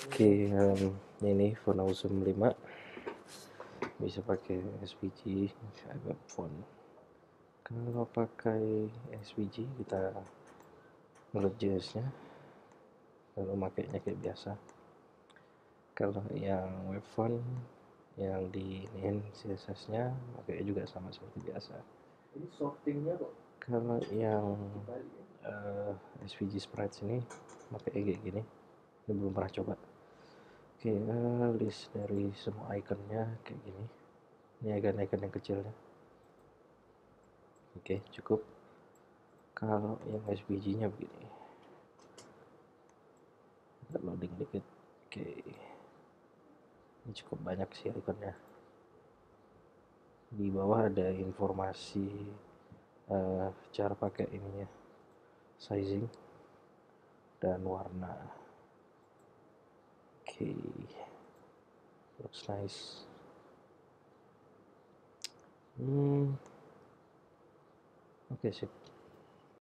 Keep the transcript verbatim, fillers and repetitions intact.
Oke, um, ini phone Awesome lima bisa pakai S V G web phone. Kalau pakai S V G kita nge-J S-nya lalu makainya kayak biasa. Kalau yang web phone yang di ini C S S-nya makanya juga sama seperti biasa. Ini sortingnya kok. Kalau yang uh, S V G Sprite ini makanya kayak gini. Ini belum pernah coba. Oke, uh, list dari semua ikonnya kayak gini. Ini icon-icon yang kecilnya. Oke, cukup. Kalau yang S V G-nya begini. Kita loading dikit. Oke. Ini cukup banyak sih ikonnya. Di bawah ada informasi uh, cara pakai ininya. Sizing dan warna. Oke. Looks nice. Hmm. Oke, sip.